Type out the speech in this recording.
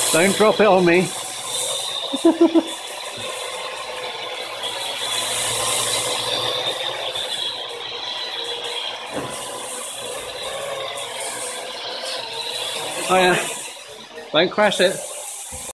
Don't drop it on me. Oh yeah. Don't crash it.